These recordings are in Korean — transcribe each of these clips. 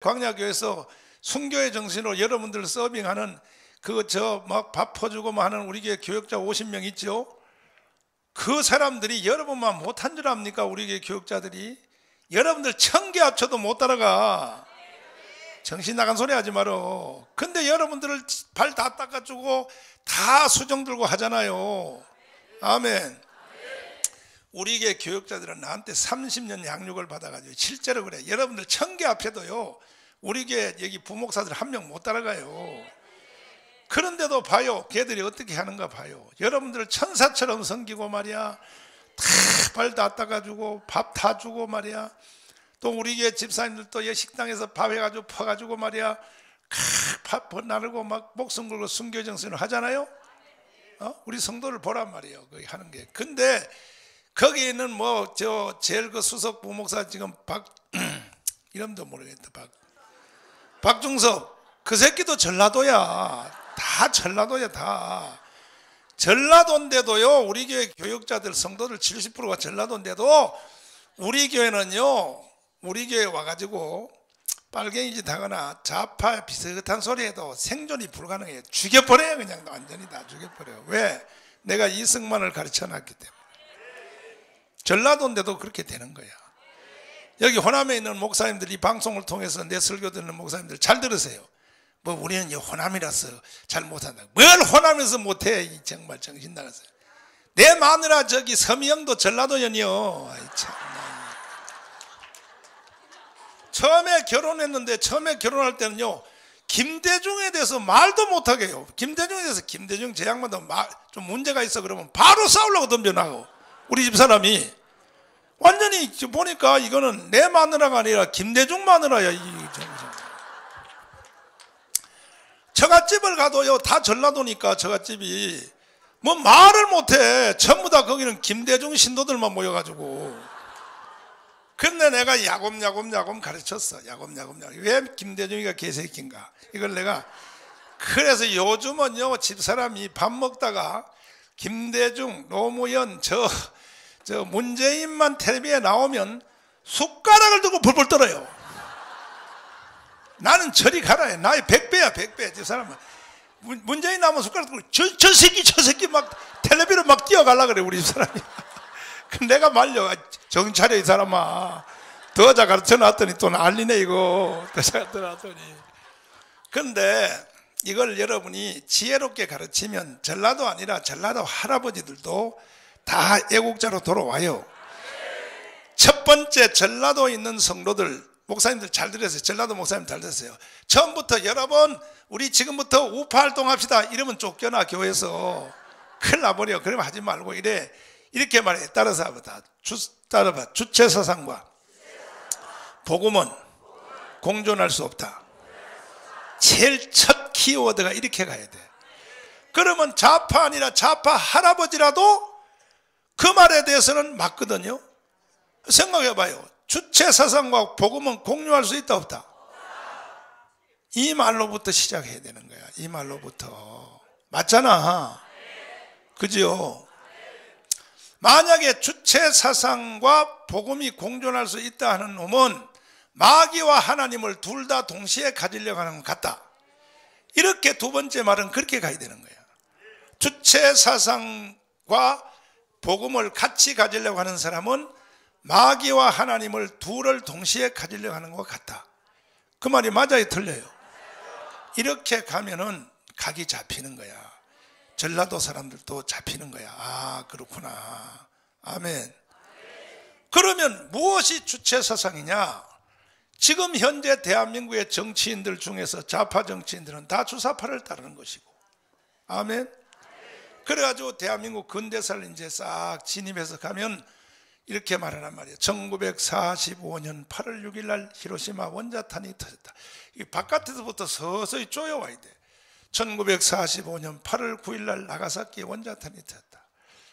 광야교회에서 순교의 정신으로 여러분들 서빙하는 막 밥 퍼주고 하는 우리 교회 교역자 50명 있죠. 그 사람들이 여러분만 못한 줄 압니까? 우리 교회 교역자들이 여러분들 1000개 합쳐도 못 따라가. 정신 나간 소리 하지 말어. 근데 여러분들을 발 다 닦아주고 다 수정 들고 하잖아요. 아멘. 우리 교회 교역자들은 나한테 30년 양육을 받아가지고 실제로 그래. 여러분들 1000개 앞에도요 우리 교회 여기 부목사들 한 명 못 따라가요. 그런데도 봐요, 걔들이 어떻게 하는가 봐요. 여러분들을 천사처럼 섬기고 말이야, 다 발 다 닦아주고 밥 다 주고 말이야. 또 우리 교회 집사님들도 식당에서 밥 해가지고 퍼가지고 말이야, 밥 나르고 막 목숨 걸고 순교 정신을 하잖아요. 우리 성도를 보란 말이에요, 거기 하는 게. 근데 거기에는 제일 그 수석 부목사 지금 이름도 모르겠다. 박중섭, 그 새끼도 전라도야. 다 전라도야, 다. 전라도인데도요, 우리 교회 교역자들, 성도들 70%가 전라도인데도 우리 교회는요, 우리 교회 와가지고 빨갱이짓 하거나 좌파 비슷한 소리 해도 생존이 불가능해요. 죽여버려요. 그냥 완전히 다 죽여버려요. 왜? 내가 이승만을 가르쳐놨기 때문에. 전라도인데도 그렇게 되는 거야. 여기 호남에 있는 목사님들이 방송을 통해서 내 설교 듣는 목사님들 잘 들으세요. 우리는 호남이라서 잘 못한다. 뭘 호남에서 못해. 정말 정신 나갔어요. 내 마누라 저기 서미영도 전라도연이요. 아이 참나. 처음에 결혼할 때는요, 김대중에 대해서 말도 못하게 해요. 김대중에 대해서 김대중 제 양반도 좀 문제가 있어 그러면 바로 싸우려고 덤벼나고. 우리 집사람이 완전히 보니까 이거는 내 마누라가 아니라 김대중 마누라야. 처갓집을 가도요, 다 전라도니까 처갓집이 말을 못해. 전부 다 거기는 김대중 신도들만 모여가지고. 근데 내가 야곱야곱 가르쳤어. 야곱야곱. 왜 김대중이가 개새끼인가? 이걸 내가. 그래서 요즘은요, 집사람이 밥 먹다가 김대중, 노무현, 저 문재인만 텔레비에 나오면 숟가락을 들고 벌벌 떨어요. 나는 저리 가라 해. 나의 100배야, 100배. 저 사람은 문재인 나오면 숟가락 들고 저 새끼 막 텔레비로 막 뛰어가려 그래, 우리 집 사람이. 내가 말려. 정신 차려, 이 사람아. 더 잘 가르쳐 놨더니 또 난리네, 이거. 더 잘 가르쳐 놨더니. 근데 이걸 여러분이 지혜롭게 가르치면 전라도 아니라 전라도 할아버지들도 다 애국자로 돌아와요. 첫 번째, 전라도에 있는 성도들, 목사님들 잘 들으세요. 전라도 목사님 잘 들으세요. 처음부터 여러분, 우리 지금부터 우파 활동합시다 이러면 쫓겨나, 교회에서. 큰일 나버려. 그러면 하지 말고 이렇게 말해. 따라서 따라봐. 주체사상과 복음은 공존할 수 없다. 제일 첫 키워드가 이렇게 가야 돼. 그러면 좌파 아니라 좌파 할아버지라도 그 말에 대해서는 맞거든요. 생각해봐요. 주체사상과 복음은 공유할 수 있다 없다? 이 말로부터 시작해야 되는 거야. 이 말로부터. 맞잖아. 그죠? 만약에 주체사상과 복음이 공존할 수 있다 하는 놈은 마귀와 하나님을 둘 다 동시에 가지려고 하는 것 같다. 이렇게 두 번째 말은 그렇게 가야 되는 거야. 주체사상과 복음을 같이 가지려고 하는 사람은 마귀와 하나님을 둘을 동시에 가지려고 하는 것 같다. 그 말이 맞아요, 틀려요? 이렇게 가면은 각이 잡히는 거야. 전라도 사람들도 잡히는 거야. 아, 그렇구나. 아멘. 그러면 무엇이 주체사상이냐? 지금 현재 대한민국의 정치인들 중에서 좌파 정치인들은 다 주사파를 따르는 것이고. 아멘. 그래가지고 대한민국 근대사를 이제 싹 진입해서 가면 이렇게 말하란 말이에요. 1945년 8월 6일 날 히로시마 원자탄이 터졌다. 이 바깥에서부터 서서히 쪼여와야 돼. 1945년 8월 9일 날 나가사키 원자탄이 터졌다.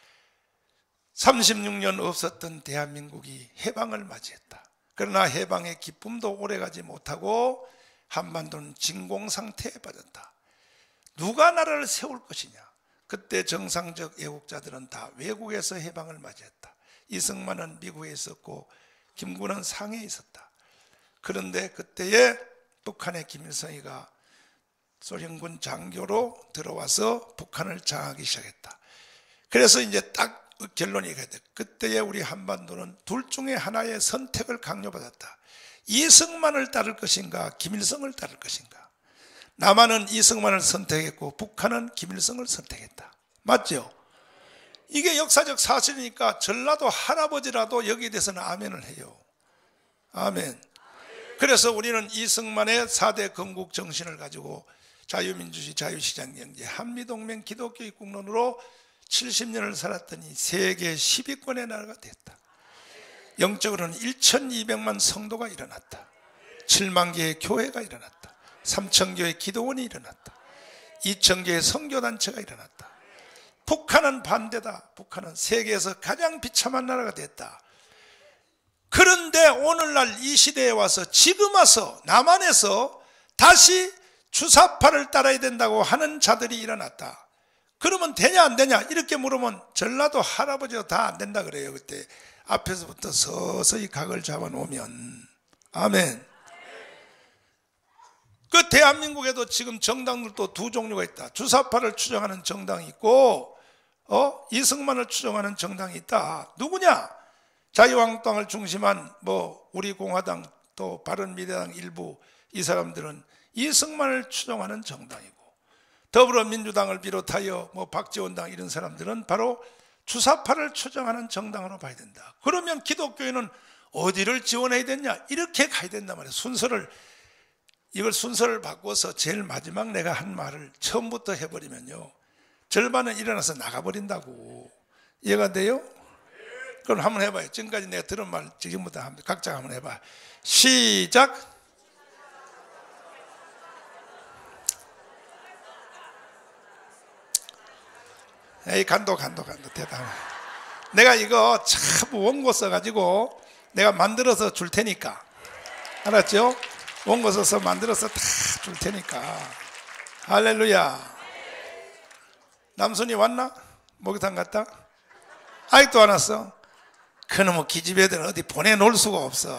36년 없었던 대한민국이 해방을 맞이했다. 그러나 해방의 기쁨도 오래가지 못하고 한반도는 진공상태에 빠졌다. 누가 나라를 세울 것이냐? 그때 정상적 애국자들은 다 외국에서 해방을 맞이했다. 이승만은 미국에 있었고 김구는 상해에 있었다. 그런데 그때에 북한의 김일성이가 소련군 장교로 들어와서 북한을 장악하기 시작했다. 그래서 이제 딱 결론이 가야 돼. 그때의 우리 한반도는 둘 중에 하나의 선택을 강요받았다. 이승만을 따를 것인가, 김일성을 따를 것인가. 남한은 이승만을 선택했고 북한은 김일성을 선택했다. 맞죠? 이게 역사적 사실이니까 전라도 할아버지라도 여기에 대해서는 아멘을 해요. 아멘. 그래서 우리는 이승만의 4대 건국 정신을 가지고 자유민주주의, 자유시장 경제, 한미동맹, 기독교의 국론으로 70년을 살았더니 세계 10위권의 나라가 됐다. 영적으로는 1200만 성도가 일어났다. 7만 개의 교회가 일어났다. 3천 개의 기도원이 일어났다. 2천 개의 선교단체가 일어났다. 북한은 반대다. 북한은 세계에서 가장 비참한 나라가 됐다. 그런데 오늘날 이 시대에 와서 지금 와서 남한에서 다시 주사파를 따라야 된다고 하는 자들이 일어났다. 그러면 되냐 안 되냐 이렇게 물으면 전라도 할아버지가 다 안 된다 그래요. 그때 앞에서부터 서서히 각을 잡아놓으면. 아멘. 그 대한민국에도 지금 정당들도 두 종류가 있다. 주사파를 추정하는 정당이 있고 이승만을 추정하는 정당이 있다. 누구냐? 자유한국당을 중심한 우리 공화당 또 바른미래당 일부 이 사람들은 이승만을 추정하는 정당이고, 더불어민주당을 비롯하여 박지원당 이런 사람들은 바로 주사파를 추정하는 정당으로 봐야 된다. 그러면 기독교인은 어디를 지원해야 되냐? 이렇게 가야 된단 말이에요. 이걸 순서를 바꿔서 제일 마지막 내가 한 말을 처음부터 해버리면요, 절반은 일어나서 나가버린다고. 이해가 돼요? 그럼 한번 해봐요. 지금까지 내가 들은 말 지금부터 각자 한번 해봐. 시작. 에이 간도 대단해. 내가 이거 참 원고 써가지고 내가 만들어서 줄 테니까, 알았죠? 원고 써서 만들어서 다 줄 테니까. 할렐루야. 남순이 왔나? 목욕탕 갔다? 아직도 안 왔어? 그놈의 기집애들은 어디 보내놓을 수가 없어.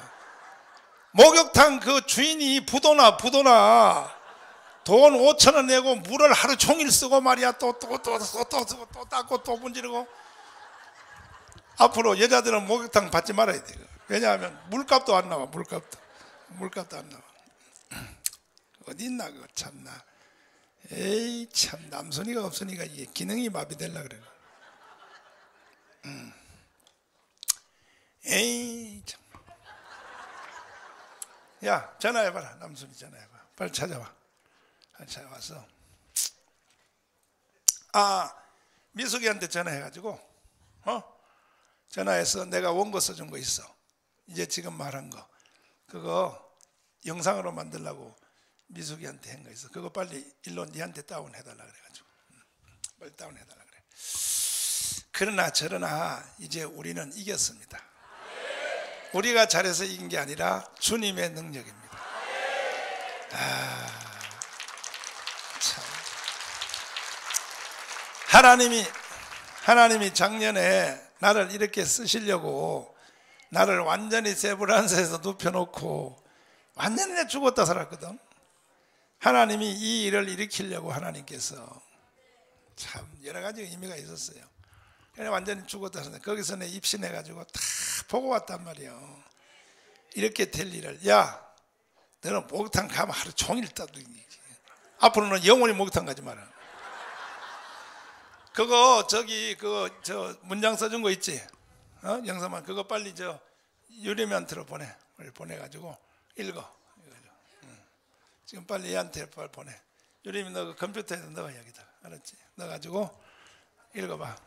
목욕탕 그 주인이 부도나 돈 5,000원 내고 물을 하루 종일 쓰고 말이야. 또 닦고 또 문지르고. 앞으로 여자들은 목욕탕 받지 말아야 돼. 왜냐하면 물값도 안 나와. 물값도 안 나와. 어디 있나 그거 참나. 에이 참, 남순이가 없으니까 이게 기능이 마비될라 그래. 에이 참. 야 전화해봐라. 남순이 전화해봐. 빨리 찾아와. 찾아와서 미숙이한테 전화해가지고 전화해서 내가 원고 써준 거 있어. 이제 지금 말한 거 그거 영상으로 만들려고 미숙이한테 한 거 있어. 그거 빨리 일로 니한테 다운해달라 그래가지고 빨리 다운해달라 그래. 그러나 저러나 이제 우리는 이겼습니다. 우리가 잘해서 이긴 게 아니라 주님의 능력입니다. 참. 하나님이 작년에 나를 이렇게 쓰시려고 나를 완전히 세브란스에서 눕혀놓고 완전히 내 죽었다 살았거든. 하나님이 이 일을 일으키려고 하나님께서 참 여러 가지 의미가 있었어요. 그냥 완전히 죽었다 살았는데 거기서 내 입신해가지고 다 보고 왔단 말이에요. 이렇게 될 일을. 야 너는 목욕탕 가면 하루 종일 떠들기. 앞으로는 영원히 목욕탕 가지 마라. 그거 저 문장 써준 거 있지? 영상만 그거 빨리 유림이한테로 보내가지고 읽어. 지금 빨리 얘한테 빨리 보내. 유림이 너 그 컴퓨터에 넣어 여기다. 알았지? 넣어가지고 읽어봐.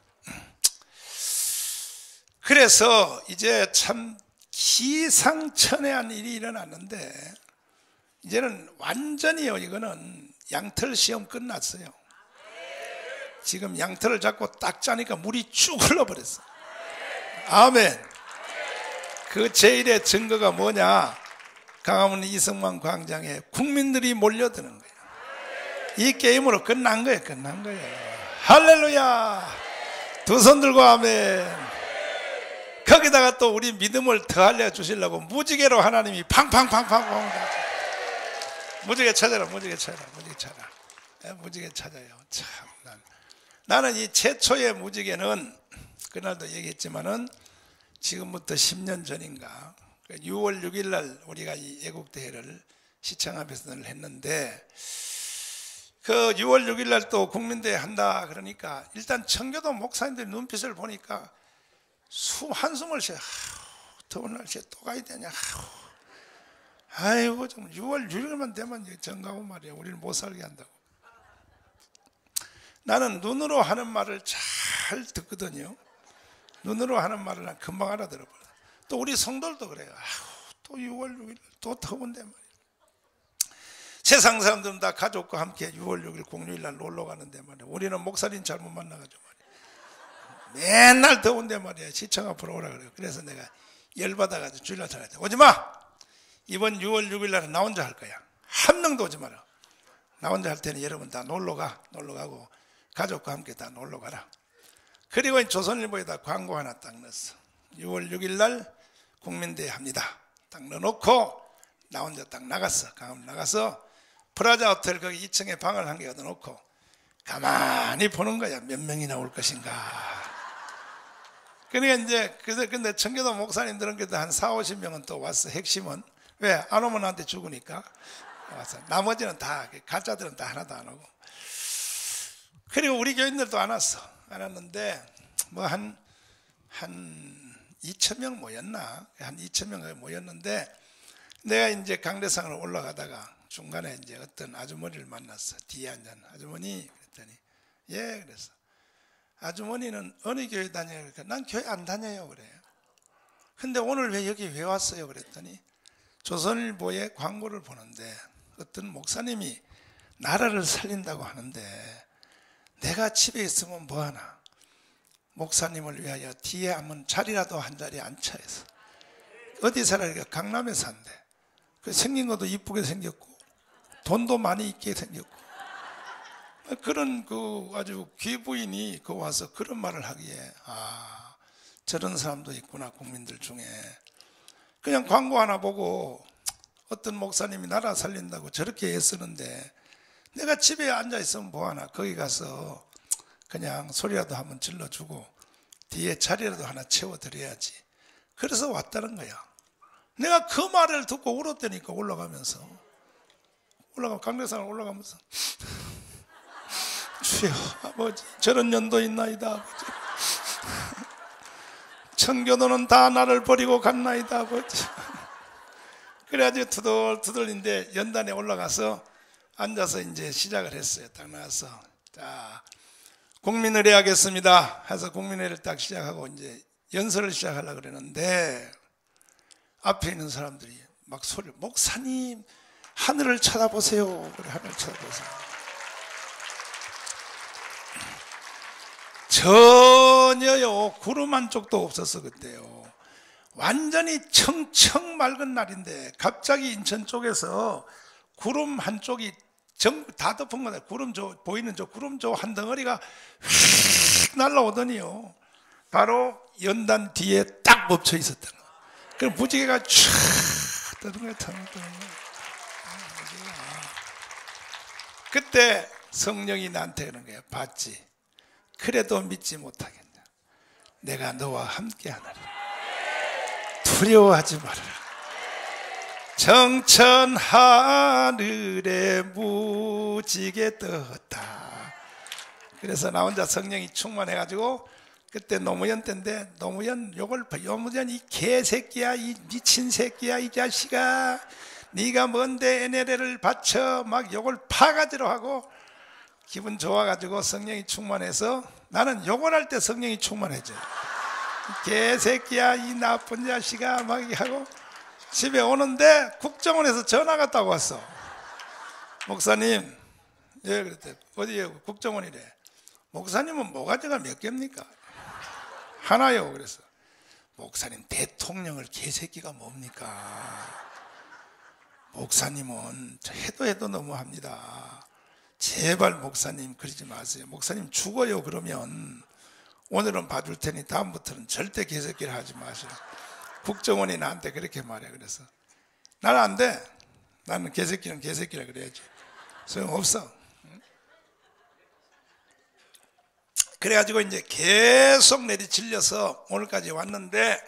그래서 이제 참 기상천외한 일이 일어났는데 이제는 완전히요, 이거는 양털 시험 끝났어요. 지금 양털을 잡고 딱 짜니까 물이 쭉 흘러버렸어. 아멘. 그 제일의 증거가 뭐냐? 강화문 이승만 광장에 국민들이 몰려드는 거예요. 이 게임으로 끝난 거예요. 할렐루야. 두 손 들고 아멘. 거기다가 또 우리 믿음을 더 알려주시려고 무지개로 하나님이 팡팡팡팡. 무지개 찾아라, 무지개 찾아라, 무지개 찾아라. 무지개 찾아요. 참, 나는 이 최초의 무지개는 그날도 얘기했지만은 지금부터 10년 전인가 6월 6일 날 우리가 이 애국대회를 시청 앞에서 늘 했는데 그 6월 6일 날 또 국민대회 한다 그러니까 일단 청교도 목사님들 눈빛을 보니까 한숨을 쉬어. 더운 날씨에 또 가야 되냐. 아이고 좀 6월 6일만 되면 정가고 말이야. 우리를 못 살게 한다고. 나는 눈으로 하는 말을 잘 듣거든요. 눈으로 하는 말을 난 금방 알아들어버려. 또 우리 성도들도 그래요. 또 6월 6일 또 더운데 말이야. 세상 사람들은 다 가족과 함께 6월 6일 공휴일 날 놀러 가는데 말이야. 우리는 목사님 잘못 만나가지고 말이야. 맨날 더운데 말이야. 시청 앞으로 오라 그래요. 그래서 내가 열받아가지고 주일날 전화했대. 오지마! 이번 6월 6일 날은 나 혼자 할 거야. 한 명도 오지 마라. 나 혼자 할 테니 여러분 다 놀러 가고 가족과 함께 다 놀러 가라. 그리고 조선일보에다 광고 하나 딱 넣었어. 6월 6일 날 국민대회 합니다. 딱 넣어놓고 나 혼자 딱 나갔어. 강원 나가서 프라자 호텔 거기 2층에 방을 한 개 얻어놓고 가만히 보는 거야. 몇 명이나 올 것인가. 그러니까 이제 근데 청교도 목사님들은 그래도 한 40-50명은 또 왔어. 핵심은 왜? 안 오면 나한테 죽으니까 왔어. 나머지는 다 가짜들은 다 하나도 안 오고. 그리고 우리 교인들도 안 왔어. 안 왔는데 뭐 한 2,000명 모였나? 한 2,000명 모였는데 내가 이제 강대상을 올라가다가 중간에 이제 어떤 아주머니를 만났어. 뒤에 앉은 아주머니 그랬더니 예 그랬어. 아주머니는 어느 교회 다녀요? 그러니까 난 교회 안 다녀요 그래요. 근데 오늘 왜 여기 왜 왔어요? 그랬더니 조선일보에 광고를 보는데 어떤 목사님이 나라를 살린다고 하는데 내가 집에 있으면 뭐하나? 목사님을 위하여 뒤에 한번 자리라도 한 자리 앉혀 해서. 어디 살아니까 강남에 산대. 그 생긴 것도 이쁘게 생겼고 돈도 많이 있게 생겼고 그런 그 아주 귀부인이 그 와서 그런 말을 하기에 아 저런 사람도 있구나 국민들 중에. 그냥 광고 하나 보고 어떤 목사님이 나라 살린다고 저렇게 애쓰는데 내가 집에 앉아 있으면 뭐하나. 거기 가서 그냥 소리라도 한번 질러주고 뒤에 자리라도 하나 채워드려야지. 그래서 왔다는 거야. 내가 그 말을 듣고 울었다니까. 강대상을 올라가면서 주여 아버지 저런 년도 있나이다 아버지. 청교도는 다 나를 버리고 갔나이다 아버지. 그래가지고 투덜투덜인데 연단에 올라가서 앉아서 이제 시작을 했어요. 딱 나와서 자 국민의례 하겠습니다 해서 국민의례를 딱 시작하고 이제 연설을 시작하려고 그러는데 앞에 있는 사람들이 막 소리를 목사님 하늘을 쳐다보세요. 그래 하늘을 쳐다보세요. 전혀요 구름 한 쪽도 없었어 그때요. 완전히 청청 맑은 날인데 갑자기 인천 쪽에서 구름 한 쪽이 전부 다 덮은 거다. 구름 보이는 구름 한 덩어리가 휙 날라오더니요 바로 연단 뒤에 딱 멈춰 있었던 거. 그럼 무지개가 촥 떠는 거야. 그때 성령이 나한테 그런 거야. 봤지? 그래도 믿지 못하겠냐. 내가 너와 함께 하느라. 두려워하지 말아라. 정천 하늘에 무지개 떴다. 그래서 나 혼자 성령이 충만해가지고 그때 노무현 때인데 노무현 이 개새끼야 이 미친 새끼야 이 자식아 네가 뭔데 NLL을 바쳐 막 욕을 파가지로 하고 기분 좋아가지고 성령이 충만해서 나는 욕을 할 때 성령이 충만해져. 개새끼야 이 나쁜 자식아 막 하고 집에 오는데 국정원에서 전화가 딱 왔어. 목사님 예 그랬대. 어디에 국정원이래. 목사님은 모가지가 몇 개입니까? 하나요. 그래서 목사님 대통령을 개새끼가 뭡니까? 목사님은 해도 너무합니다. 제발 목사님 그러지 마세요. 목사님 죽어요. 그러면 오늘은 봐줄 테니 다음부터는 절대 개새끼를 하지 마세요. 국정원이 나한테 그렇게 말해. 그래서 나는 안 돼. 나는 개새끼는 개새끼라 그래야지. 소용없어. 그래가지고 이제 계속 내리질려서 오늘까지 왔는데,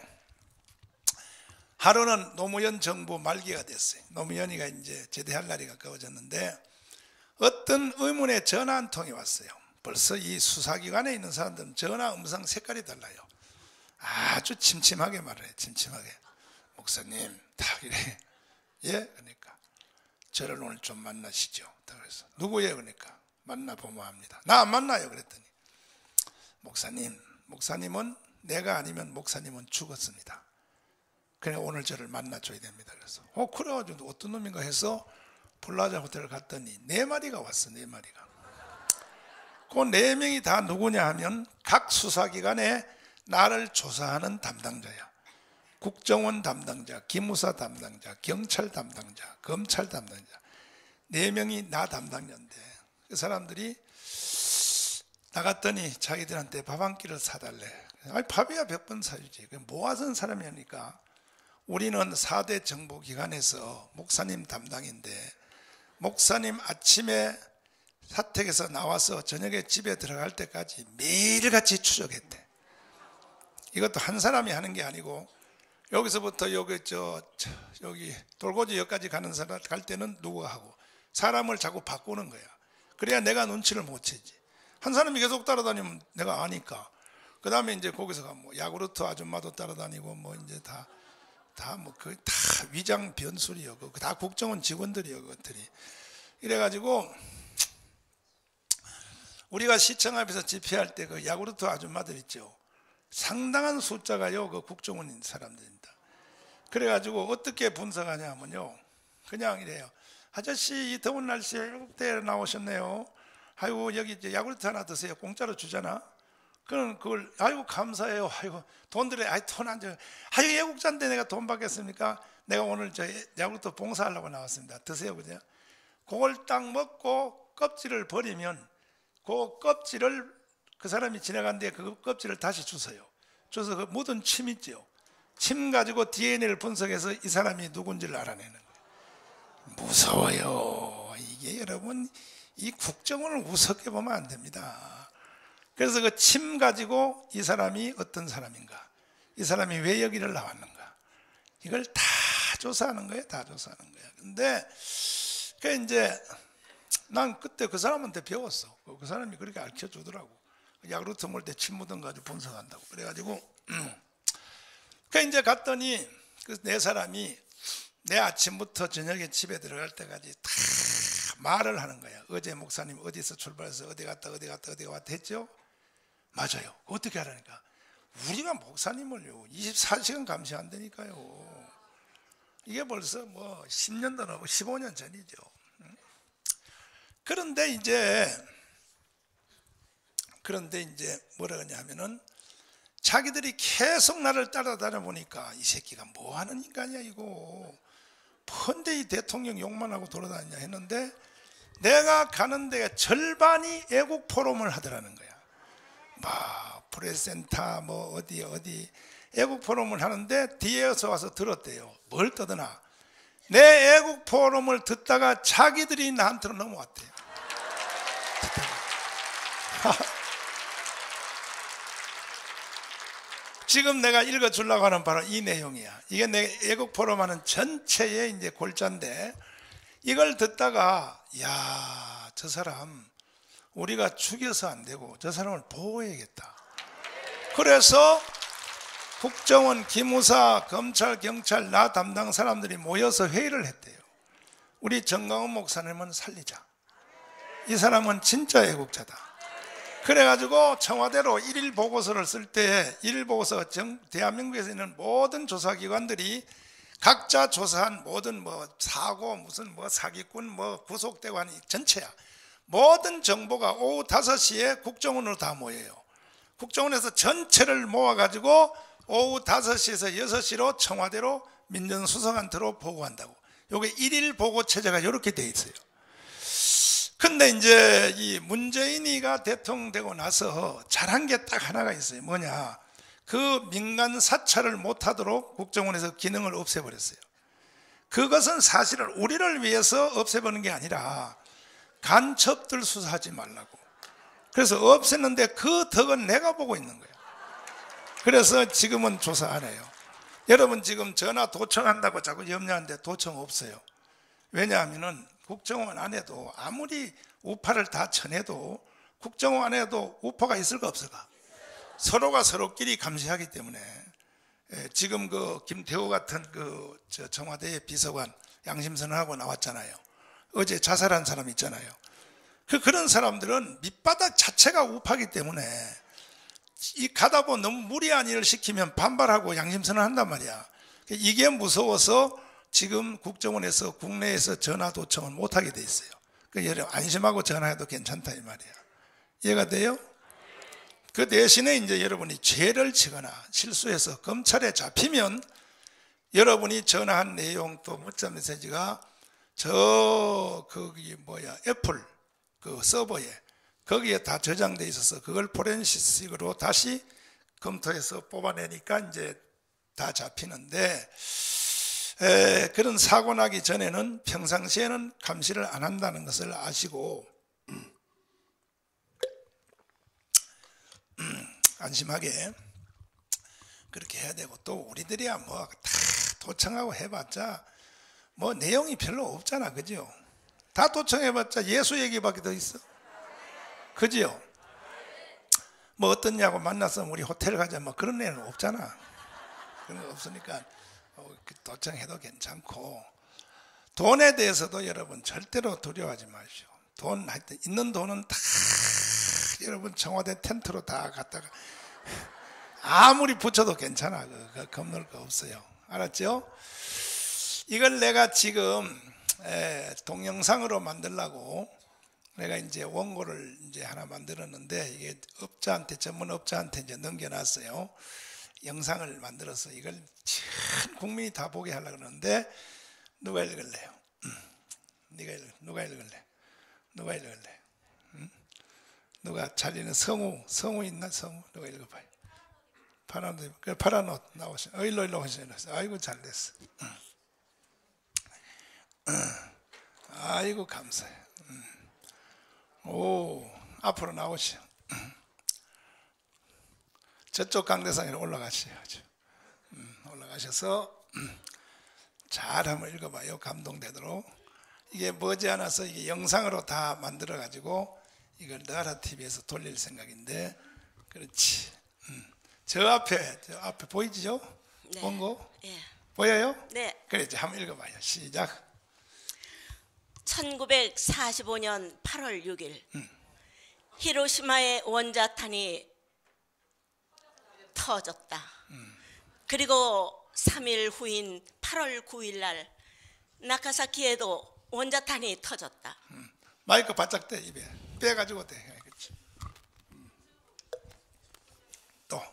하루는 노무현 정부 말기가 됐어요. 노무현이가 이제 제대할 날이 가까워졌는데, 어떤 의문의 전화 한 통이 왔어요. 벌써 이 수사기관에 있는 사람들은 전화 음성 색깔이 달라요. 아주 침침하게 말을 해. 침침하게. 목사님 딱 이래. 예? 그러니까 저를 오늘 좀 만나시죠. 그래서 누구예요? 그러니까 만나보면 합니다. 나 안 만나요. 그랬더니 목사님은 내가 아니면 목사님은 죽었습니다. 그래 오늘 저를 만나줘야 됩니다. 그래서 그래가지고 어떤 놈인가 해서 플라자 호텔을 갔더니 4마리가 왔어. 4마리가. 그 4명이 다 누구냐 하면 각 수사기관에 나를 조사하는 담당자야. 국정원 담당자, 기무사 담당자, 경찰 담당자, 검찰 담당자. 4명이 나 담당자인데 그 사람들이 나갔더니 자기들한테 밥 한 끼를 사달래. 아니 밥이야 100번 사주지. 뭐 하던 사람이니까. 우리는 4대 정보기관에서 목사님 담당인데 목사님 아침에 사택에서 나와서 저녁에 집에 들어갈 때까지 매일같이 추적했대. 이것도 한 사람이 하는 게 아니고 여기서부터 여기 돌고지역까지 가는 사람 갈 때는 누가 하고 사람을 자꾸 바꾸는 거야. 그래야 내가 눈치를 못 채지. 한 사람이 계속 따라다니면 내가 아니까. 그 다음에 이제 거기서 뭐 야구르트 아줌마도 따라다니고 뭐 이제 다 위장 변술이요. 다 국정원 직원들이요. 그것들이. 이래가지고 우리가 시청 앞에서 집회할 때 그 야구르트 아줌마들 있죠. 상당한 숫자가요. 그 국정원인 사람들입니다. 그래가지고 어떻게 분석하냐면요. 그냥 이래요. 아저씨 이 더운 날씨에 외국대에 나오셨네요. 아이고 여기 이제 야구르트 하나 드세요. 공짜로 주잖아. 그럼 그걸 아이고 감사해요. 아이고 돈 들여. 돈 안 줘. 아이고 애국자인데 내가 돈 받겠습니까? 내가 오늘 저 야구르트 봉사하려고 나왔습니다. 드세요. 그죠? 그걸 딱 먹고 껍질을 버리면 그 껍질을 그 사람이 지나간 뒤에 그 껍질을 다시 주세요. 줘서 그 묻은 침 있죠. 침 가지고 DNA를 분석해서 이 사람이 누군지를 알아내는 거예요. 무서워요. 이게 여러분 이 국정원을 우습게 보면 안 됩니다. 그래서 그 침 가지고 이 사람이 어떤 사람인가, 이 사람이 왜 여기를 나왔는가, 이걸 다 조사하는 거예요. 다 조사하는 거예요. 근데 그 이제 난 그때 그 사람한테 배웠어. 그 사람이 그렇게 알려 주더라고. 야구르트 먹을 때 침 묻은 거 가지고 분석한다고. 그래가지고 그 이제 갔더니 그 4사람이 내 아침부터 저녁에 집에 들어갈 때까지 다 말을 하는 거야. 어제 목사님 어디서 출발해서 어디 갔다 했죠? 맞아요. 어떻게 하라니까? 우리가 목사님을요 24시간 감시한다니까요. 이게 벌써 뭐 10년도 넘고 15년 전이죠. 그런데 이제 뭐라 그러냐 하면은 자기들이 계속 나를 따라다녀 보니까 이 새끼가 뭐 하는 인간이야 이거. 헌데 이 대통령 욕만 하고 돌아다니냐 했는데 내가 가는 데가 절반이 애국 포럼을 하더라는 거야. 뭐 프레센터 뭐 어디 애국 포럼을 하는데 뒤에서 와서 들었대요. 뭘 떠드나? 내 애국 포럼을 듣다가 자기들이 나한테로 넘어왔대요. 지금 내가 읽어주려고 하는 바로 이 내용이야. 이게 내 애국 포럼하는 전체의 이제 골자인데 이걸 듣다가 야, 저 사람 우리가 죽여서 안 되고 저 사람을 보호해야겠다. 그래서 국정원, 기무사, 검찰, 경찰, 나 담당 사람들이 모여서 회의를 했대요. 우리 정강훈 목사님은 살리자. 이 사람은 진짜 애국자다. 그래가지고 청와대로 1일 보고서를 쓸 때 1일 보고서 대한민국에서 있는 모든 조사기관들이 각자 조사한 모든 뭐 사고 무슨 뭐 사기꾼 뭐 구속되고 하는 전체야. 모든 정보가 오후 5시에 국정원으로 다 모여요. 국정원에서 전체를 모아가지고 오후 5시에서 6시로 청와대로 민정수석한테로 보고한다고. 요게 1일 보고 체제가 이렇게 돼 있어요. 근데 이제 이 문재인이가 대통령 되고 나서 잘한 게 딱 하나가 있어요. 뭐냐? 그 민간 사찰을 못하도록 국정원에서 기능을 없애버렸어요. 그것은 사실은 우리를 위해서 없애버리는 게 아니라 간첩들 수사하지 말라고. 그래서 없앴는데 그 덕은 내가 보고 있는 거예요. 그래서 지금은 조사 안 해요. 여러분 지금 전화 도청한다고 자꾸 염려하는데 도청 없어요. 왜냐하면 국정원 안에도 아무리 우파를 다 쳐내도 국정원 안에도 우파가 있을까 없을까? 서로가 서로끼리 감시하기 때문에 지금 그 김태호 같은 그 청와대 비서관 양심선언하고 나왔잖아요. 어제 자살한 사람 있잖아요. 그런 사람들은 밑바닥 자체가 우파기 때문에 이 가다 보면 너무 무리한 일을 시키면 반발하고 양심선언 한단 말이야. 이게 무서워서 지금 국정원에서 국내에서 전화 도청을 못하게 돼 있어요. 여러분 안심하고 전화해도 괜찮다 이 말이야. 이해가 돼요? 그 대신에 이제 여러분이 죄를 지거나 실수해서 검찰에 잡히면 여러분이 전화한 내용 또 문자 메시지가 거기 애플 그 서버에 거기에 다 저장돼 있어서 그걸 포렌시식으로 다시 검토해서 뽑아내니까 이제 다 잡히는데 그런 사고 나기 전에는 평상시에는 감시를 안 한다는 것을 아시고 안심하게 그렇게 해야 되고 또 우리들이야 뭐 다 도청하고 해봤자 뭐 내용이 별로 없잖아, 그죠? 다 도청해봤자 예수 얘기밖에 더 있어, 그지요? 뭐 어떻냐고 만나서 우리 호텔 가자 뭐 그런 애는 없잖아. 그런 거 없으니까 도청해도 괜찮고 돈에 대해서도 여러분 절대로 두려워하지 마십시오. 돈 하여튼 있는 돈은 다 여러분 청와대 텐트로 다 갖다가 아무리 붙여도 괜찮아. 겁낼 거 없어요. 알았죠? 이걸 내가 지금 동영상으로 만들려고 내가 이제 원고를 이제 하나 만들었는데 이게 업자한테 전문 업자한테 이제 넘겨놨어요. 영상을 만들어서 이걸 전 국민이 다 보게 하려고 그러는데 누가 읽을래요? 누가 읽을래? 누가 읽을래? 누가 자리는 성우 있나? 성우 누가 읽어봐요. 파란 옷 나오시네. 일로 오시네. 아이고 잘됐어. 아이고 감사해. 오 앞으로 나오시오. 저쪽 강대상에 올라가셔야죠. 올라가셔서 잘 한번 읽어봐요. 감동되도록. 이게 머지않아서 이게 영상으로 다 만들어 가지고 이걸 나라 TV에서 돌릴 생각인데, 그렇지. 저 앞에 보이죠? 네. 원고? 예. 보여요? 네. 그래, 이제 한번 읽어봐요. 시작. 1945년 8월 6일 히로시마의 원자탄이 터졌다. 그리고 3일 후인 8월 9일 날 나카사키에도 원자탄이 터졌다. 마이크 바짝 대, 입에 빼가지고 대. 그렇지. 또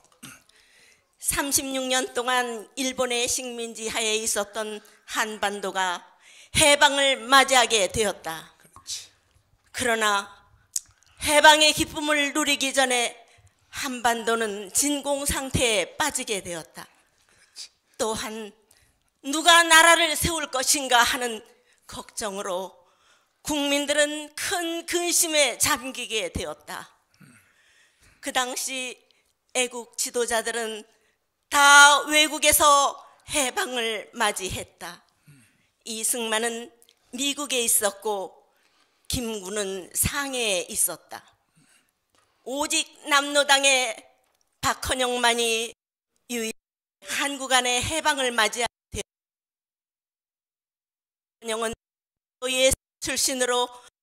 36년 동안 일본의 식민지 하에 있었던 한반도가 해방을 맞이하게 되었다. 그렇지. 그러나 해방의 기쁨을 누리기 전에 한반도는 진공 상태에 빠지게 되었다. 그렇지. 또한 누가 나라를 세울 것인가 하는 걱정으로 국민들은 큰 근심에 잠기게 되었다. 그 당시 애국 지도자들은 다 외국에서 해방을 맞이했다. 이승만은 미국에 있었고 김구는 상해에 있었다. 오직 남로당의 박헌영만이 유일 한국 안의 해방을 맞이하게 되었다. 박헌영은 예 출신으로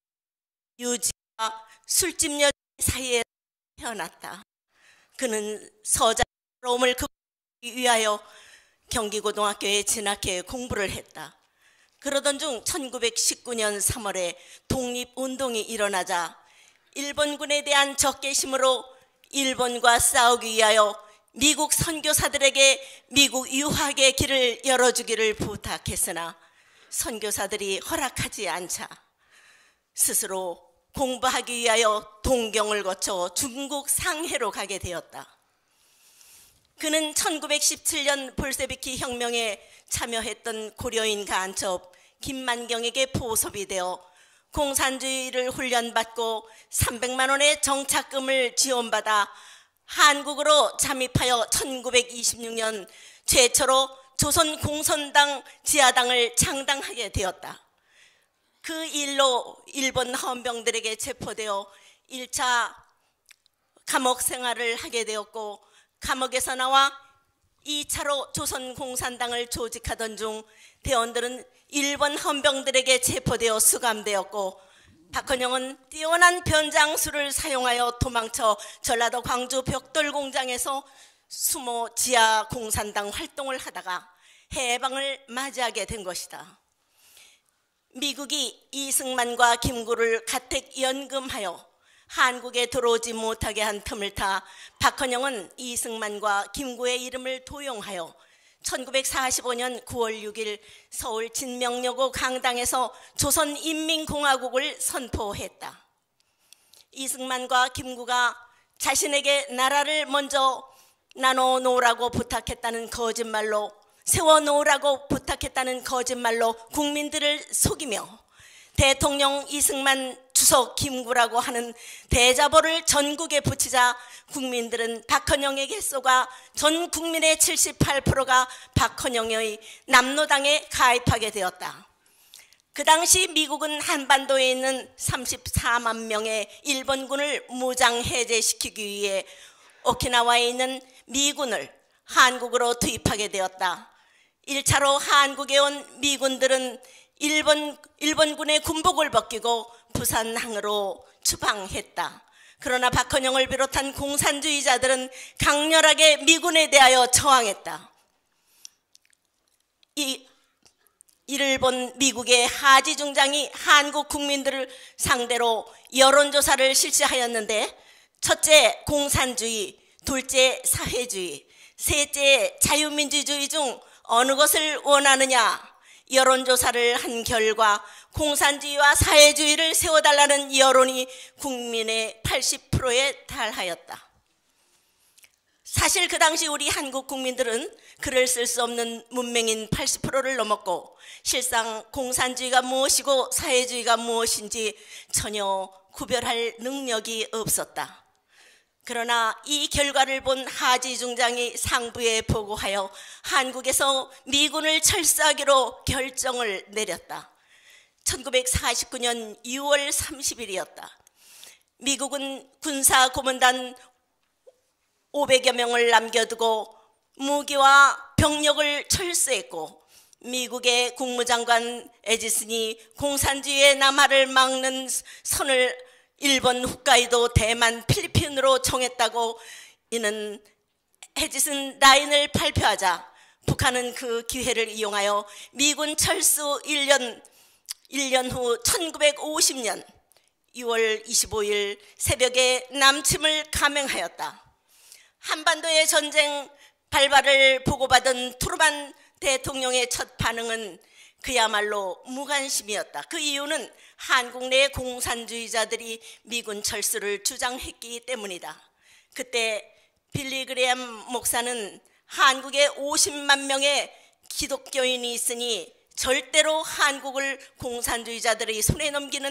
유지와 술집 여자 사이에 태어났다. 그는 서자로움을 극복하기 위하여 경기고등학교에 진학해 공부를 했다. 그러던 중 1919년 3월에 독립운동이 일어나자 일본군에 대한 적개심으로 일본과 싸우기 위하여 미국 선교사들에게 미국 유학의 길을 열어주기를 부탁했으나 선교사들이 허락하지 않자 스스로 공부하기 위하여 동경을 거쳐 중국 상해로 가게 되었다. 그는 1917년 볼셰비키 혁명에 참여했던 고려인 간첩 김만경에게 보섭이 되어 공산주의를 훈련받고 300만 원의 정착금을 지원받아 한국으로 잠입하여 1926년 최초로 조선공산당 지하당을 창당하게 되었다. 그 일로 일본 헌병들에게 체포되어 1차 감옥 생활을 하게 되었고, 감옥에서 나와 2차로 조선공산당을 조직하던 중 대원들은 일본 헌병들에게 체포되어 수감되었고, 박헌영은 뛰어난 변장술을 사용하여 도망쳐 전라도 광주 벽돌 공장에서 수모 지하 공산당 활동을 하다가 해방을 맞이하게 된 것이다. 미국이 이승만과 김구를 가택 연금하여 한국에 들어오지 못하게 한 틈을 타 박헌영은 이승만과 김구의 이름을 도용하여 1945년 9월 6일 서울 진명여고 강당에서 조선인민공화국을 선포했다. 이승만과 김구가 자신에게 나라를 먼저 나눠놓으라고 부탁했다는 거짓말로, 세워놓으라고 부탁했다는 거짓말로 국민들을 속이며 대통령 이승만, 주석 김구라고 하는 대자보를 전국에 붙이자 국민들은 박헌영에게 쏘가 전 국민의 78%가 박헌영의 남로당에 가입하게 되었다. 그 당시 미국은 한반도에 있는 34만 명의 일본군을 무장 해제시키기 위해 오키나와에 있는 미군을 한국으로 투입하게 되었다. 1차로 한국에 온 미군들은 일본군의 군복을 벗기고 부산항으로 추방했다. 그러나 박헌영을 비롯한 공산주의자들은 강렬하게 미군에 대하여 저항했다. 이를 본 미국의 하지 중장이 한국 국민들을 상대로 여론조사를 실시하였는데, 첫째 공산주의, 둘째 사회주의, 셋째 자유민주주의 중 어느 것을 원하느냐 여론조사를 한 결과 공산주의와 사회주의를 세워달라는 여론이 국민의 80%에 달하였다. 사실 그 당시 우리 한국 국민들은 글을 쓸 수 없는 문맹인 80%를 넘었고, 실상 공산주의가 무엇이고 사회주의가 무엇인지 전혀 구별할 능력이 없었다. 그러나 이 결과를 본 하지 중장이 상부에 보고하여 한국에서 미군을 철수하기로 결정을 내렸다. 1949년 6월 30일이었다. 미국은 군사고문단 500여 명을 남겨두고 무기와 병력을 철수했고, 미국의 국무장관 에지슨이 공산주의의 남하를 막는 선을 일본, 홋카이도, 대만, 필리핀으로 정했다고, 이는 에지슨 라인을 발표하자 북한은 그 기회를 이용하여 미군 철수 1년 후 1950년 6월 25일 새벽에 남침을 감행하였다. 한반도의 전쟁 발발을 보고받은 트루만 대통령의 첫 반응은 그야말로 무관심이었다. 그 이유는 한국 내 공산주의자들이 미군 철수를 주장했기 때문이다. 그때 빌리 그레엄 목사는 한국에 50만 명의 기독교인이 있으니 절대로 한국을 공산주의자들의 손에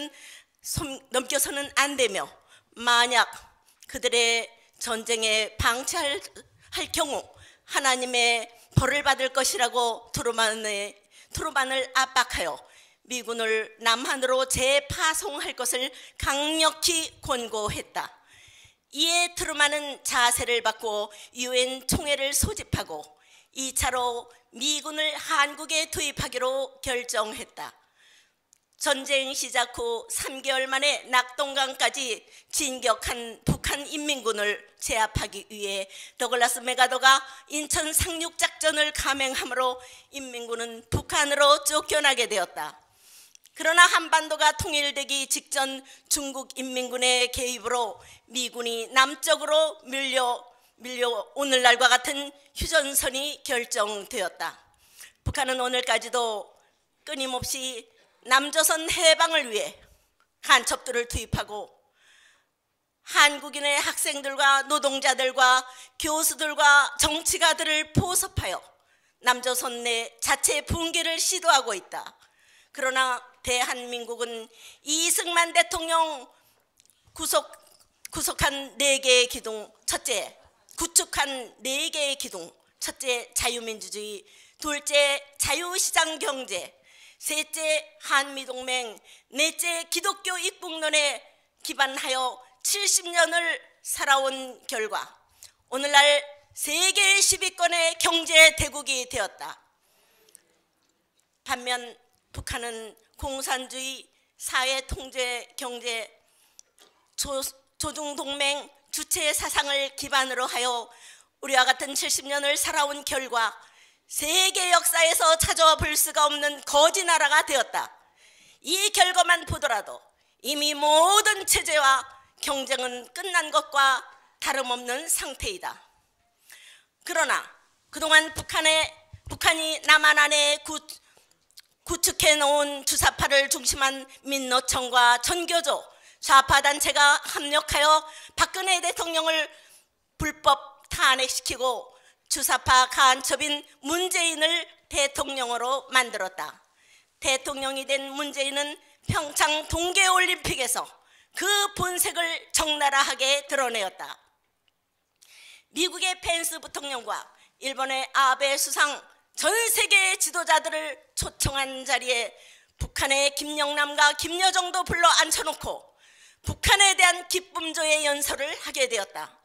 넘겨서는 안 되며, 만약 그들의 전쟁에 방치할 경우 하나님의 벌을 받을 것이라고 트루만을 압박하여 미군을 남한으로 재파송할 것을 강력히 권고했다. 이에 트루만은 자세를 바꾸어 유엔 총회를 소집하고 2차로 미군을 한국에 투입하기로 결정했다. 전쟁 시작 후 3개월 만에 낙동강까지 진격한 북한 인민군을 제압하기 위해 더글라스 메가더가 인천 상륙작전을 감행하므로 인민군은 북한으로 쫓겨나게 되었다. 그러나 한반도가 통일되기 직전 중국 인민군의 개입으로 미군이 남쪽으로 밀려 오늘날과 같은 휴전선이 결정되었다. 북한은 오늘까지도 끊임없이 남조선 해방을 위해 간첩들을 투입하고 한국인의 학생들과 노동자들과 교수들과 정치가들을 포섭하여 남조선 내 자체 붕괴를 시도하고 있다. 그러나 대한민국은 이승만 대통령 구축한 4개의 기둥, 첫째 자유민주주의, 둘째 자유시장 경제, 셋째 한미동맹, 넷째 기독교 입국론에 기반하여 70년을 살아온 결과 오늘날 세계 10위권의 경제 대국이 되었다. 반면 북한은 공산주의, 사회통제, 경제, 조중동맹 주체 사상을 기반으로 하여 우리와 같은 70년을 살아온 결과 세계 역사에서 찾아볼 수가 없는 거지 나라가 되었다. 이 결과만 보더라도 이미 모든 체제와 경쟁은 끝난 것과 다름없는 상태이다. 그러나 그동안 북한이 남한 안에 구축해 놓은 주사파를 중심한 민노총과 전교조, 좌파 단체가 합력하여 박근혜 대통령을 불법 탄핵시키고 주사파 간첩인 문재인을 대통령으로 만들었다. 대통령이 된 문재인은 평창 동계올림픽에서 그 본색을 적나라하게 드러내었다. 미국의 펜스 부통령과 일본의 아베 수상, 전 세계의 지도자들을 초청한 자리에 북한의 김영남과 김여정도 불러 앉혀놓고 북한에 대한 기쁨조의 연설을 하게 되었다.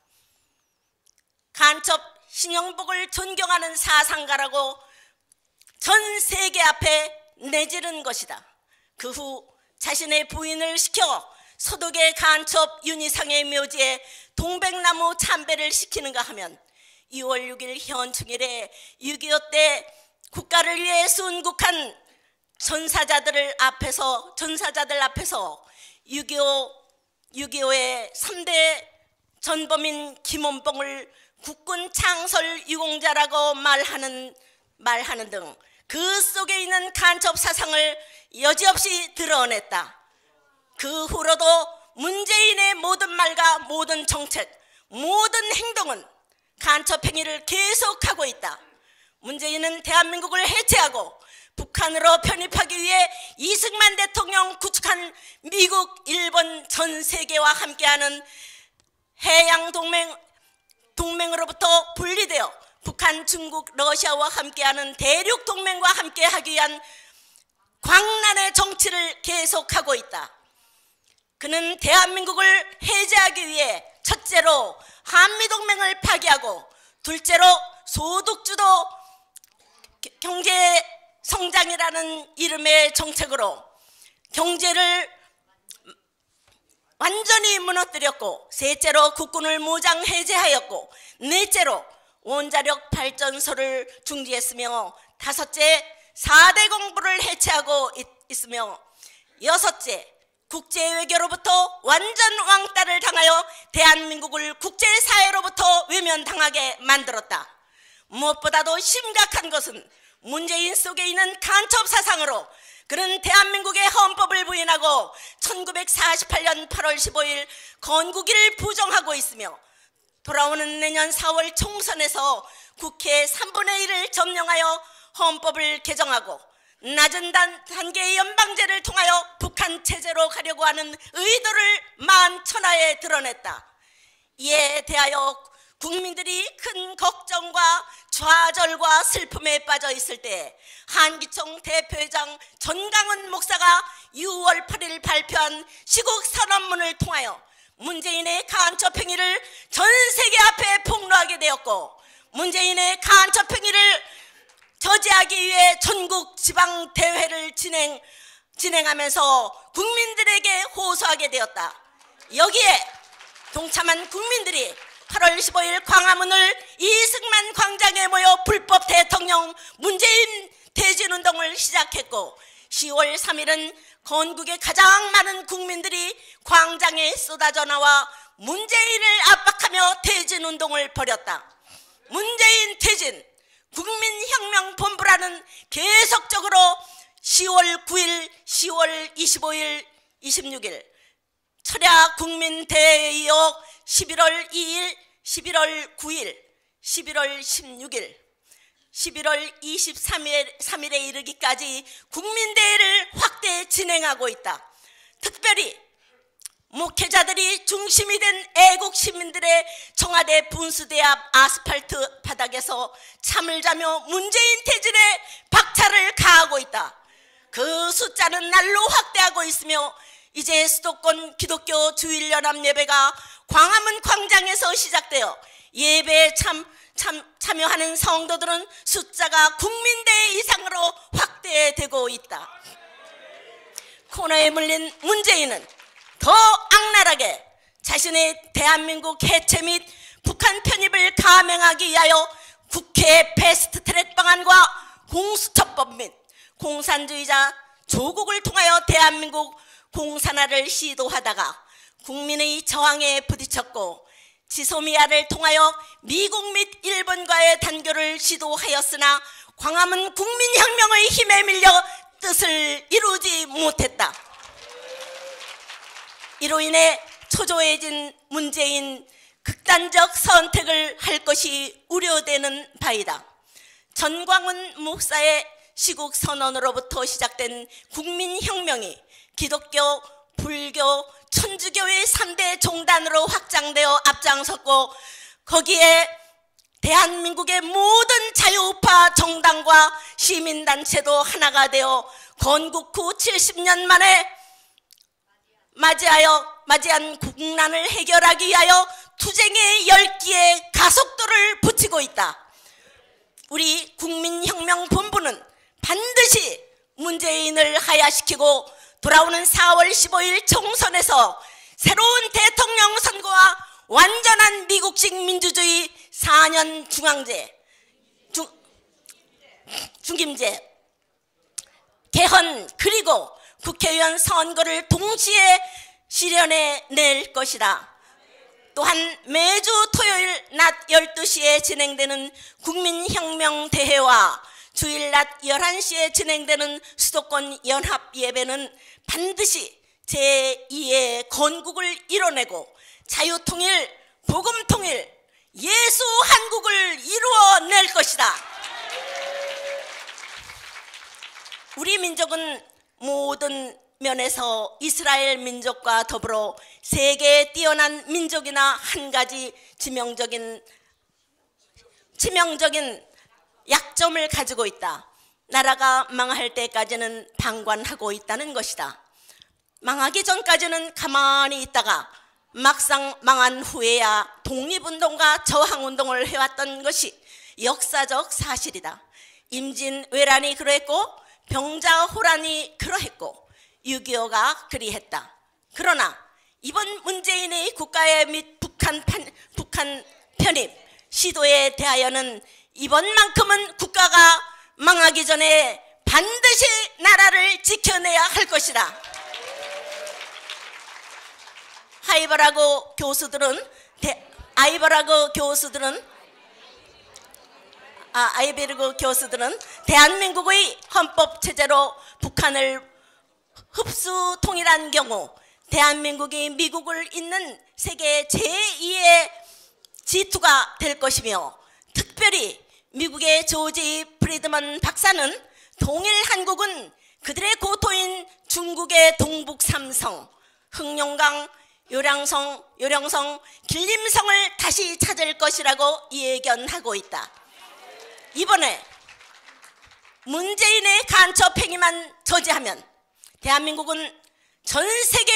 간첩 신영복을 존경하는 사상가라고 전 세계 앞에 내지른 것이다. 그 후 자신의 부인을 시켜 서독의 간첩 윤희상의 묘지에 동백나무 참배를 시키는가 하면 2월 6일 현충일에 6.25 때 국가를 위해 순국한 전사자들 앞에서 6.25의 3대 전범인 김원봉을 국군 창설 유공자라고 말하는 등 그 속에 있는 간첩 사상을 여지없이 드러냈다. 그 후로도 문재인의 모든 말과 모든 정책, 모든 행동은 간첩 행위를 계속하고 있다. 문재인은 대한민국을 해체하고 북한으로 편입하기 위해 이승만 대통령 구축한 미국, 일본 전 세계와 함께하는 해양 동맹으로부터 분리되어 북한, 중국, 러시아와 함께하는 대륙 동맹과 함께하기 위한 광란의 정치를 계속하고 있다. 그는 대한민국을 해제하기 위해 첫째로 한미동맹을 파기하고 둘째로 소득주도 경제성장이라는 이름의 정책으로 경제를 완전히 무너뜨렸고, 셋째로 국군을 무장 해제하였고, 넷째로 원자력 발전소를 중지했으며, 다섯째 4대 공부를 해체하고 있으며, 여섯째 국제외교로부터 완전 왕따를 당하여 대한민국을 국제사회로부터 외면당하게 만들었다. 무엇보다도 심각한 것은 문재인 속에 있는 간첩 사상으로 그는 대한민국의 헌법을 부인하고 1948년 8월 15일 건국일을 부정하고 있으며, 돌아오는 내년 4월 총선에서 국회 3분의 1을 점령하여 헌법을 개정하고 낮은 단계의 연방제를 통하여 북한 체제로 가려고 하는 의도를 만천하에 드러냈다. 이에 대하여 국민들이 큰 걱정과 좌절과 슬픔에 빠져 있을 때 한기총 대표회장 전강훈 목사가 6월 8일 발표한 시국 선언문을 통하여 문재인의 간첩 행위를 전 세계 앞에 폭로하게 되었고, 문재인의 간첩 행위를 저지하기 위해 전국 지방 대회를 진행하면서 국민들에게 호소하게 되었다. 여기에 동참한 국민들이 8월 15일 광화문을 이승만 광장에 모여 불법 대통령 문재인 퇴진운동을 시작했고, 10월 3일은 건국의 가장 많은 국민들이 광장에 쏟아져 나와 문재인을 압박하며 퇴진운동을 벌였다. 문재인 퇴진, 국민혁명본부라는 계속적으로 10월 9일, 10월 25일, 26일 철야 국민대회에 이어 11월 2일, 11월 9일, 11월 16일, 11월 23일에 이르기까지 국민대회를 확대 진행하고 있다. 특별히 목회자들이 중심이 된 애국 시민들의 청와대 분수대 앞 아스팔트 바닥에서 잠을 자며 문재인 퇴진에 박차를 가하고 있다. 그 숫자는 날로 확대하고 있으며 이제 수도권 기독교 주일연합 예배가 광화문 광장에서 시작되어 예배에 참여하는 성도들은 숫자가 국민대회 이상으로 확대되고 있다. 코너에 물린 문재인은 더 악랄하게 자신의 대한민국 해체 및 북한 편입을 감행하기 위하여 국회 패스트트랙 방안과 공수처법 및 공산주의자 조국을 통하여 대한민국 공산화를 시도하다가 국민의 저항에 부딪혔고 지소미아를 통하여 미국 및 일본과의 단교를 시도하였으나 광화문 국민혁명의 힘에 밀려 뜻을 이루지 못했다. 이로 인해 초조해진 문재인 극단적 선택을 할 것이 우려되는 바이다. 전광훈 목사의 시국 선언으로부터 시작된 국민혁명이 기독교, 불교, 천주교의 3대 종단으로 확장되어 앞장섰고 거기에 대한민국의 모든 자유우파 정당과 시민단체도 하나가 되어 건국 후 70년 만에 맞이한 국난을 해결하기 위하여 투쟁의 열기에 가속도를 붙이고 있다. 우리 국민혁명본부는 반드시 문재인을 하야시키고 돌아오는 4월 15일 총선에서 새로운 대통령 선거와 완전한 미국식 민주주의 4년 중김제 개헌 그리고 국회의원 선거를 동시에 실현해낼 것이다. 또한 매주 토요일 낮 12시에 진행되는 국민혁명대회와 주일 낮 11시에 진행되는 수도권 연합예배는 반드시 제2의 건국을 이뤄내고 자유통일, 복음통일, 예수 한국을 이루어낼 것이다. 우리 민족은 모든 면에서 이스라엘 민족과 더불어 세계에 뛰어난 민족이나 한 가지 치명적인 약점을 가지고 있다. 나라가 망할 때까지는 방관하고 있다는 것이다. 망하기 전까지는 가만히 있다가 막상 망한 후에야 독립운동과 저항운동을 해왔던 것이 역사적 사실이다. 임진왜란이 그러했고 병자호란이 그러했고 6.25가 그리했다. 그러나 이번 문재인의 국가의 및 북한 편입 시도에 대하여는 이번만큼은 국가가 망하기 전에 반드시 나라를 지켜내야 할 것이다. 아이버라그 교수들은 대한민국의 헌법체제로 북한을 흡수 통일한 경우 대한민국이 미국을 잇는 세계 제2의 G2가 될 것이며 특별히 미국의 조지 프리드먼 박사는 통일 한국은 그들의 고토인 중국의 동북 삼성, 흑룡강, 요령성, 길림성을 다시 찾을 것이라고 예견하고 있다. 이번에 문재인의 간첩 행위만 저지하면 대한민국은 전 세계